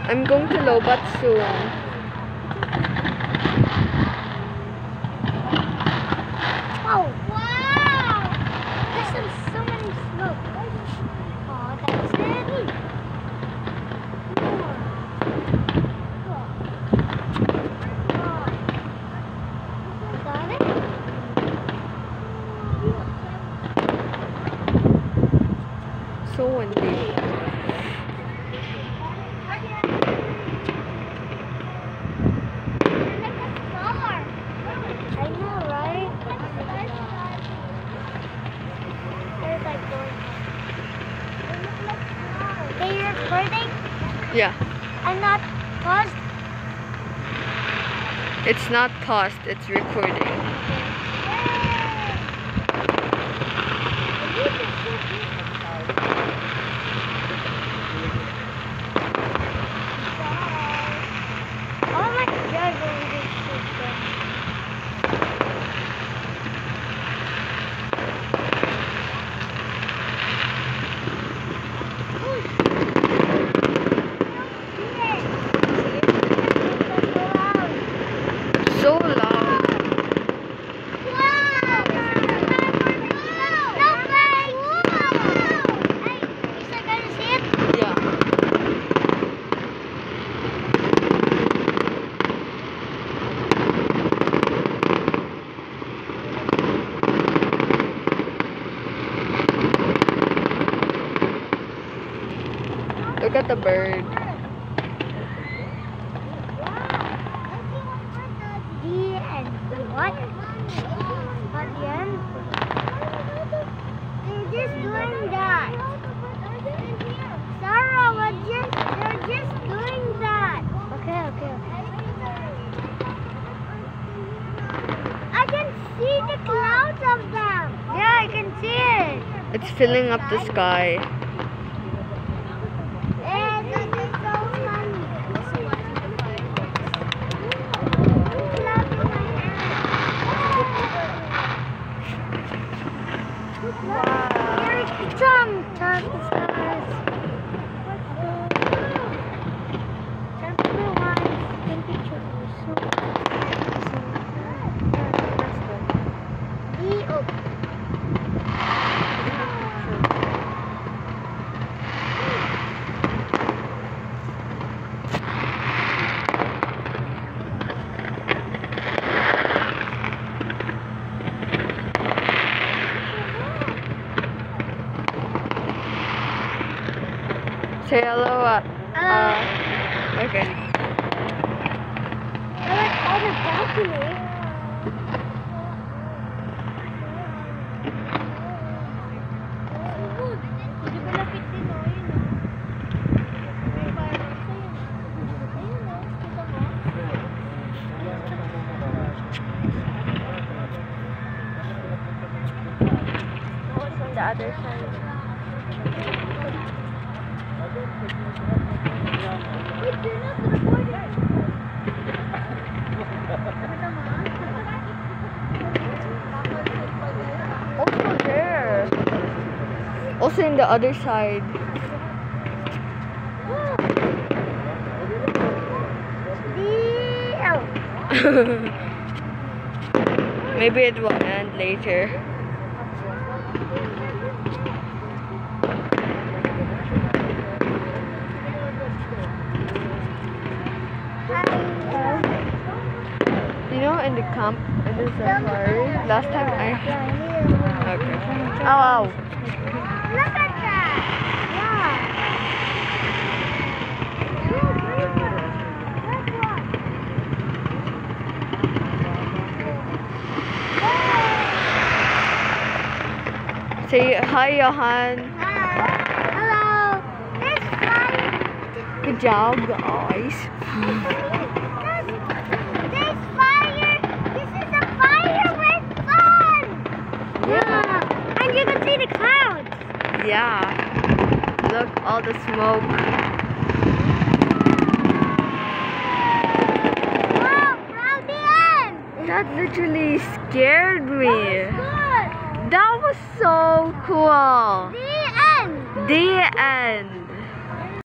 I'm going to Lobat soon. Oh, wow! There's so many smoke. Oh, that's it. Got it? So windy. I know, right? There's like going. Hey, you're recording? Yeah. I'm not paused. It's not paused, it's recording. Oh my God, we're this shit. So loud. Yeah. Look at the bird. The end. What? At the end? They're just doing that. Sarah, they're just doing that. Okay. I can see the clouds of them. Yeah, I can see it. It's filling up the sky. And this is so funny. Here some stars. Say hello. Okay. I like all the balcony. What's on the other side? Wait, you're not recording. Also there. Also in the other side. Maybe it will end later. You know, in the camp, in the safari, last time okay. Ow, ow. Look at that. Say hi, Johan. Hello. There's fire. Good job, guys. There's fire. This is a firework fun. Yeah. And you can see the clouds. Yeah. Look, all the smoke. Wow, proud the end. That literally scared me. Good. That was so cool. The end. The end.